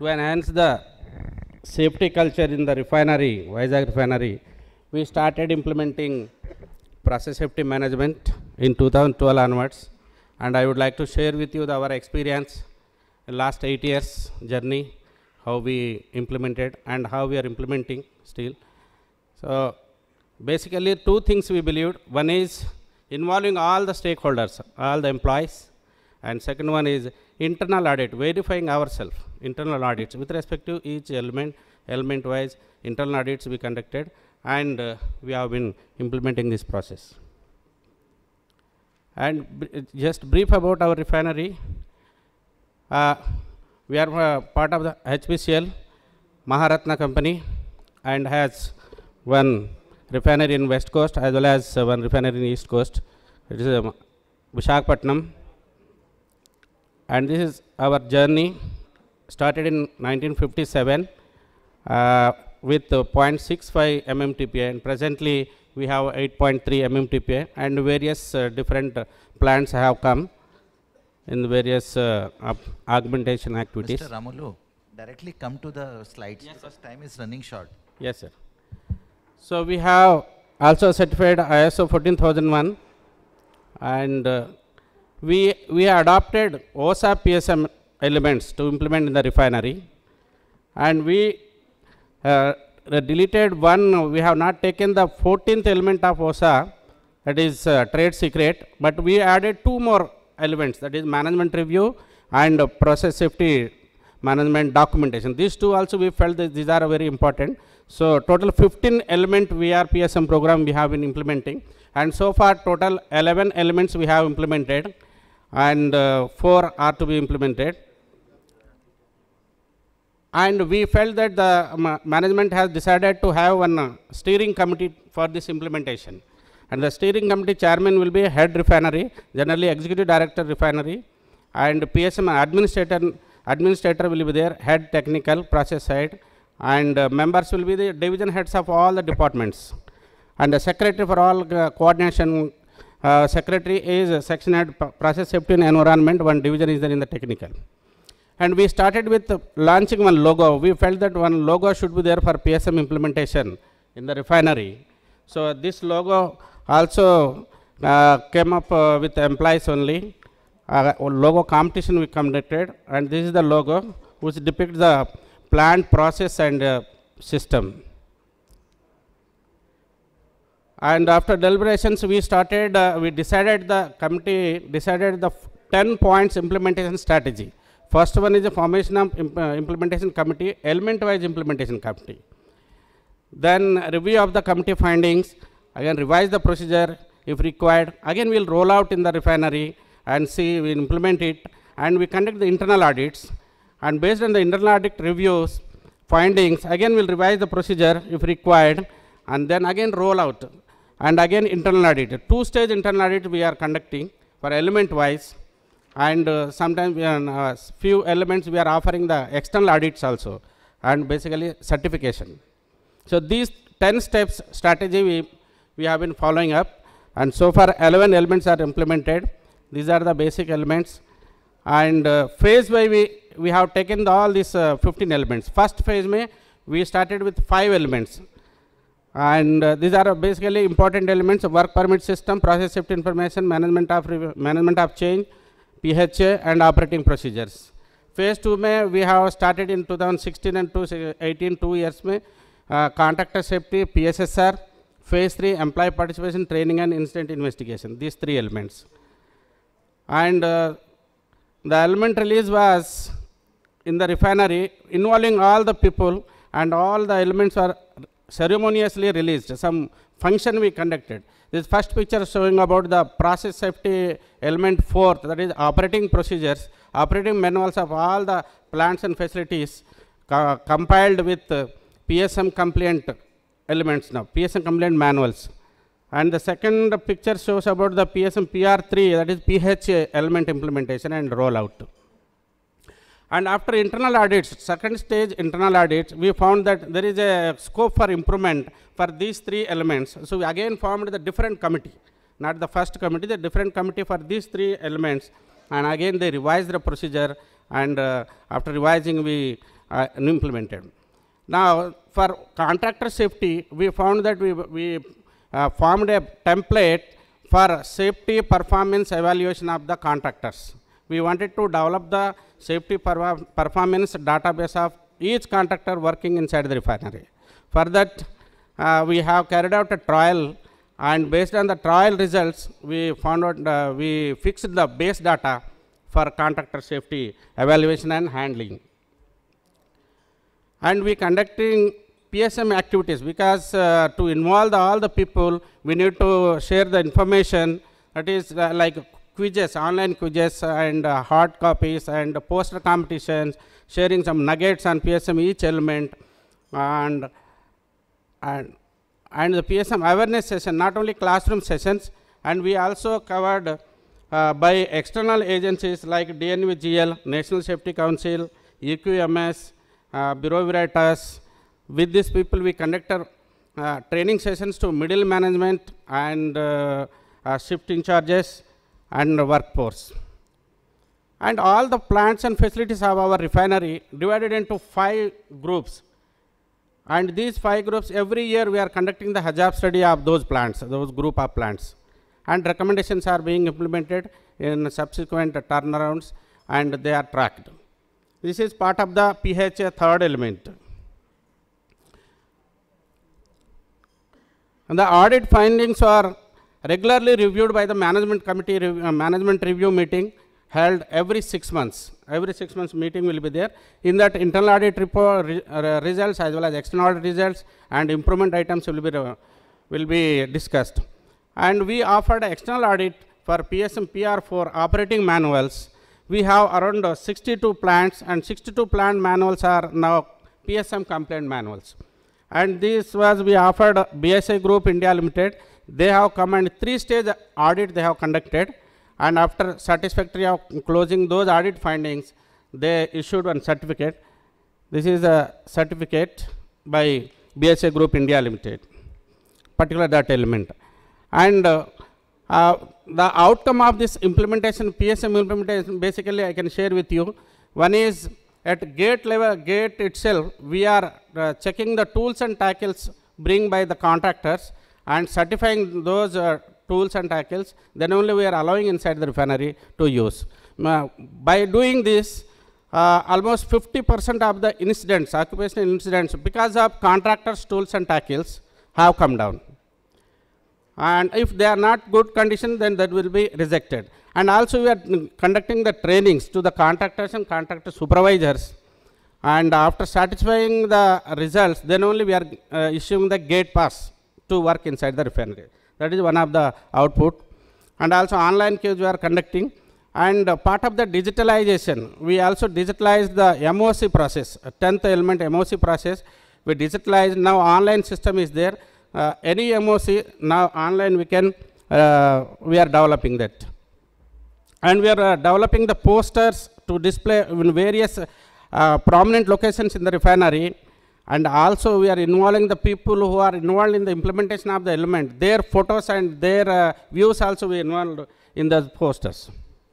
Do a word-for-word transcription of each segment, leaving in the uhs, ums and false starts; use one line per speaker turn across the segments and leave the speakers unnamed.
to enhance the safety culture in the refinery, Vizag refinery, we started implementing process safety management in two thousand twelve onwards. And I would like to share with you the, our experience in last eight years journey, how we implemented and how we are implementing still. So basically two things we believed. One is involving all the stakeholders, all the employees. And second one is internal audit, verifying ourselves, internal audits with respect to each element, element wise internal audits we conducted, and uh, we have been implementing this process. And just brief about our refinery. Uh, we are uh, part of the H P C L, Maharatna company, and has one refinery in West Coast as well as uh, one refinery in East Coast. It is uh, Visakh. And this is our journey, started in nineteen fifty-seven uh, with uh, zero point six five M M T P A, and presently we have eight point three M M T P A, and various uh, different uh, plants have come in various uh, augmentation activities.
Mister Ramulu, directly come to the slides, yes, because time is running short.
Yes, sir. So we have also certified I S O fourteen thousand one, and uh, we we adopted O S A P S M elements to implement in the refinery, and we uh, deleted one. We have not taken the fourteenth element of O S A, that is uh, trade secret, but we added two more elements, that is management review and uh, process safety management documentation. These two also we felt that these are very important. So total fifteen element V R P S M program we have been implementing, and so far total eleven elements we have implemented, and uh, four are to be implemented. And we felt that the um, management has decided to have one uh, steering committee for this implementation. And the steering committee chairman will be head refinery, generally executive director refinery, and P S M administrator, administrator will be there, head technical process side, and uh, members will be the division heads of all the departments. And the secretary for all uh, coordination, uh, secretary is uh, section head process safety and environment, one division is there in the technical. And we started with uh, launching one logo. We felt that one logo should be there for P S M implementation in the refinery. So this logo also uh, came up uh, with employees only. Uh, logo competition we conducted, and this is the logo which depicts the plant process and uh, system. And after deliberations, we started, uh, we decided, the committee decided the ten points implementation strategy. First one is the formation of imp uh, implementation committee, element-wise implementation committee. Then review of the committee findings, again revise the procedure if required. Again we will roll out in the refinery and see, we implement it, and we conduct the internal audits. And based on the internal audit reviews, findings, again we will revise the procedure if required, and then again roll out. And again internal audit. Two-stage internal audit we are conducting for element-wise. And uh, sometimes we are, uh, few elements we are offering the external audits also, and basically certification. So these ten steps strategy we, we have been following up, and so far eleven elements are implemented. These are the basic elements, and uh, phase by we, we have taken the, all these uh, fifteen elements. First phase may we started with five elements, and uh, these are basically important elements: work permit system, process safety information, management of management of change, P H A, and operating procedures. Phase two may we have started in two thousand sixteen and two thousand eighteen, two years may uh, contractor safety, P S S R. Phase three, employee participation, training and incident investigation. These three elements. And uh, the element release was in the refinery, involving all the people, and all the elements were ceremoniously released. Some function we conducted. This first picture showing about the process safety element fourth, that is operating procedures, operating manuals of all the plants and facilities co compiled with uh, P S M compliant elements now, P S M compliant manuals. And the second picture shows about the P S M P R three, that is P H A element implementation and rollout. And after internal audits, second stage internal audits, we found that there is a scope for improvement for these three elements. So we again formed the different committee, not the first committee, the different committee for these three elements. And again they revised the procedure, and uh, after revising we uh, implemented. Now, for contractor safety, we found that we, we uh, formed a template for safety performance evaluation of the contractors. We wanted to develop the safety per performance database of each contractor working inside the refinery. For that, uh, we have carried out a trial, and based on the trial results, we found out, uh, we fixed the base data for contractor safety evaluation and handling. And we conducting P S M activities, because uh, to involve the, all the people, we need to share the information, that is uh, like quizzes, online quizzes and uh, hard copies and poster competitions, sharing some nuggets on P S M each element, and, and, and the P S M awareness session, not only classroom sessions, and we also covered uh, by external agencies like D N V G L, National Safety Council, E Q M S, uh, Bureau Veritas. With these people, we conducted uh, training sessions to middle management and uh, uh, shift in charges and workforce. And all the plants and facilities of our refinery divided into five groups. And these five groups, every year we are conducting the Hajab study of those plants, those group of plants. And recommendations are being implemented in subsequent turnarounds, and they are tracked. This is part of the P H A third element. And the audit findings are regularly reviewed by the management committee, rev uh, management review meeting held every six months. Every six months meeting will be there. In that, internal audit report re uh, results as well as external audit results and improvement items will be, uh, will be discussed. And we offered external audit for P S M P R for operating manuals. We have around uh, sixty-two plants, and sixty-two plant manuals are now P S M compliant manuals. And this was, we offered uh, B S I Group India Limited. They have come and three-stage audit they have conducted, and after satisfactory of closing those audit findings, they issued one certificate. This is a certificate by B S I Group India Limited, particular that element. And uh, uh, the outcome of this implementation, P S M implementation, basically I can share with you. One is at gate level, gate itself, we are uh, checking the tools and tackles bring by the contractors and certifying those uh, tools and tackles. Then only we are allowing inside the refinery to use. Uh, by doing this, uh, almost fifty percent of the incidents, occupational incidents, because of contractors' tools and tackles, have come down. And if they are not good condition, then that will be rejected. And also we are conducting the trainings to the contractors and contractor supervisors. And after satisfying the results, then only we are uh, issuing the gate pass to work inside the refinery. That is one of the output. And also online Q we are conducting. And uh, part of the digitalization, we also digitalized the M O C process, uh, tenth element M O C process. We digitalized, now online system is there. Uh, any M O C, now online we can, uh, we are developing that. And we are uh, developing the posters to display in various uh, prominent locations in the refinery. And also we are involving the people who are involved in the implementation of the element. Their photos and their uh, views also we involved in the posters.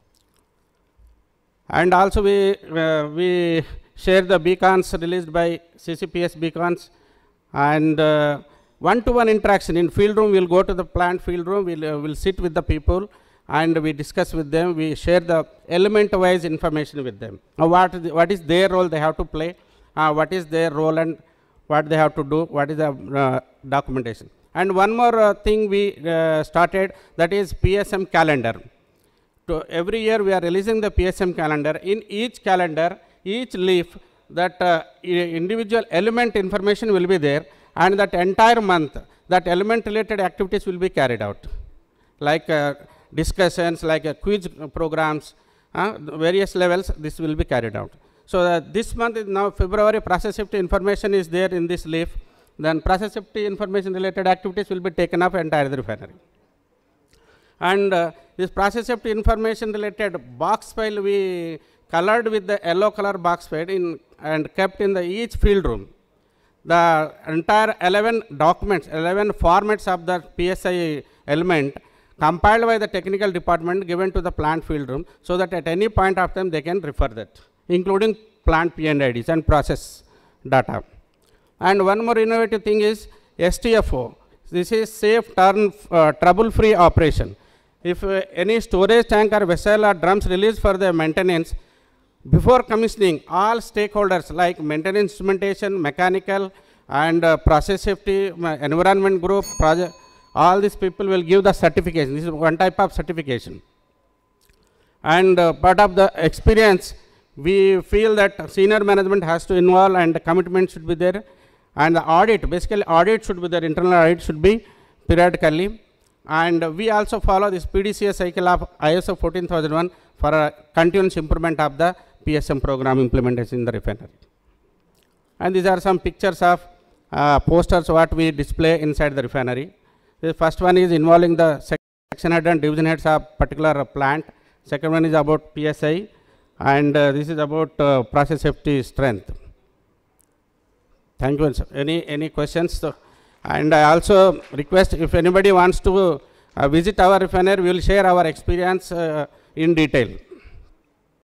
And also we, uh, we share the beacons released by C C P S beacons. And uh, one-to-one interaction in field room, we'll go to the plant field room, we'll, uh, we'll sit with the people and we discuss with them, we share the element-wise information with them. Now what, the, what is their role they have to play, uh, what is their role and what they have to do, what is the uh, documentation. And one more uh, thing we uh, started, that is P S M calendar. So every year we are releasing the P S M calendar. In each calendar, each leaf, that uh, individual element information will be there, and that entire month, that element related activities will be carried out. Like uh, discussions, like uh, quiz programs, uh, various levels, this will be carried out. So uh, this month is now February, process safety information is there in this leaf. Then process safety information related activities will be taken up entire the refinery. And uh, this process safety information related box file we colored with the yellow color box file in, and kept in the each field room. The entire eleven documents, eleven formats of the P S I element compiled by the technical department given to the plant field room, so that at any point of time they can refer that. including plant P and I Ds and process data. And one more innovative thing is S T F O. This is safe, turn, uh, trouble-free operation. If uh, any storage tank or vessel or drums released for the maintenance, before commissioning, all stakeholders like maintenance instrumentation, mechanical, and uh, process safety, environment group, project, all these people will give the certification. This is one type of certification. And uh, part of the experience, we feel that senior management has to involve and commitment should be there. And the audit, basically audit should be there, internal audit should be periodically. And we also follow this P D C A cycle of I S O fourteen thousand one for a continuous improvement of the P S M program implementation in the refinery. And these are some pictures of uh, posters what we display inside the refinery. The first one is involving the section head and division heads of particular plant. Second one is about P S I, and uh, this is about uh, process safety strength. Thank you. Sir. Any any questions? And I also request if anybody wants to uh, visit our refinery, we will share our experience uh, in detail.